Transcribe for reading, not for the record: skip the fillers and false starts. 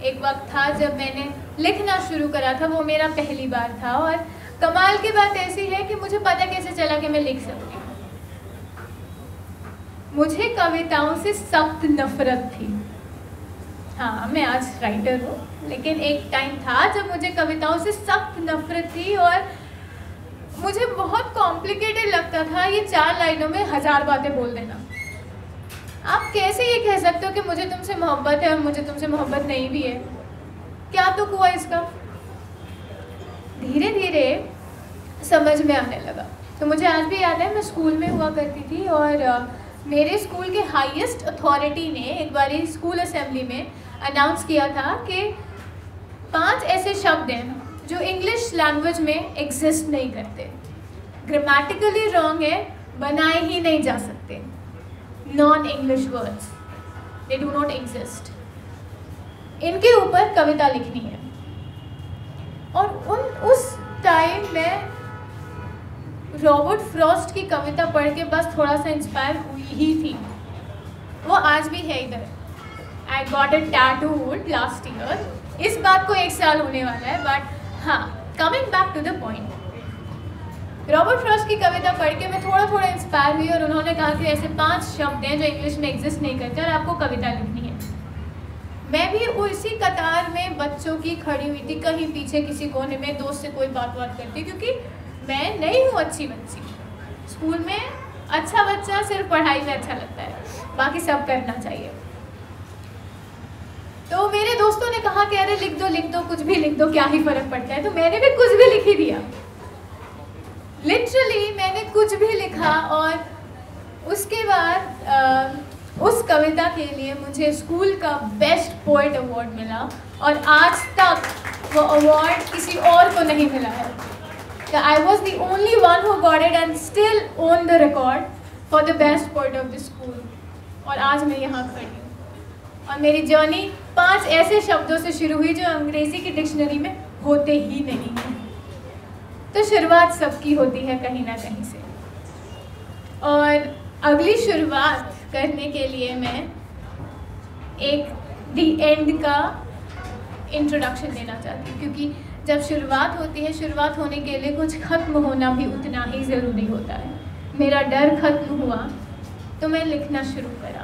एक वक्त था जब मैंने लिखना शुरू करा था, वो मेरा पहली बार था। और कमाल की बात ऐसी है कि मुझे पता कैसे चला कि मैं लिख सकती हूँ। मुझे कविताओं से सख्त नफरत थी। हाँ, मैं आज राइटर हूँ, लेकिन एक टाइम था जब मुझे कविताओं से सख्त नफरत थी और मुझे बहुत कॉम्प्लिकेटेड लगता था ये 4 लाइनों में 1000 बातें बोल देना। आप कैसे ये कह सकते हो कि मुझे तुमसे मोहब्बत है और मुझे तुमसे मोहब्बत नहीं भी है? क्या तो हुआ इसका? धीरे धीरे समझ में आने लगा। तो मुझे आज भी याद है, मैं स्कूल में हुआ करती थी और मेरे स्कूल के हाईएस्ट अथॉरिटी ने एक बार स्कूल असेंबली में अनाउंस किया था कि 5 ऐसे शब्द हैं जो इंग्लिश लैंग्वेज में एग्जिस्ट नहीं करते, ग्रामेटिकली रॉन्ग है, बनाए ही नहीं जा सकते, non English words, they do not exist. इनके ऊपर कविता लिखनी है। और उस टाइम में रॉबर्ट फ्रॉस्ट की कविता पढ़ के बस थोड़ा सा इंस्पायर हुई ही थी। वो आज भी है इधर। I got it tattooed last year. इस बात को 1 साल होने वाला है। बट हाँ, coming back to the point, Robert Frost की कविता पढ़ के मैं थोड़ा थोड़ा इंस्पायर हुई और उन्होंने कहा कि ऐसे 5 शब्द हैं जो इंग्लिश में एग्जिस्ट नहीं करते और आपको कविता लिखनी है। मैं भी उसी कतार में बच्चों की खड़ी हुई थी, कहीं पीछे किसी कोने में दोस्त से कोई बात करती, क्योंकि मैं नहीं हूँ अच्छी बच्ची। स्कूल में अच्छा बच्चा सिर्फ पढ़ाई में अच्छा लगता है, बाकी सब करना चाहिए। तो मेरे दोस्तों ने कहा कि अरे लिख दो कुछ भी लिख दो, क्या ही फर्क पड़ता है। तो मैंने भी कुछ भी लिख ही दिया। लिटरली मैंने कुछ भी लिखा और उसके बाद उस कविता के लिए मुझे स्कूल का बेस्ट पोएट अवार्ड मिला और आज तक वो अवार्ड किसी और को नहीं मिला है। I was the only one who got it and still own the record for the best poet of the school। और आज मैं यहाँ खड़ी हूँ और मेरी जर्नी 5 ऐसे शब्दों से शुरू हुई जो अंग्रेजी की डिक्शनरी में होते ही नहीं हैं। तो शुरुआत सबकी होती है कहीं ना कहीं से, और अगली शुरुआत करने के लिए मैं एक दी एंड का इंट्रोडक्शन देना चाहती हूँ, क्योंकि जब शुरुआत होती है, शुरुआत होने के लिए कुछ ख़त्म होना भी उतना ही ज़रूरी होता है। मेरा डर ख़त्म हुआ तो मैं लिखना शुरू करा।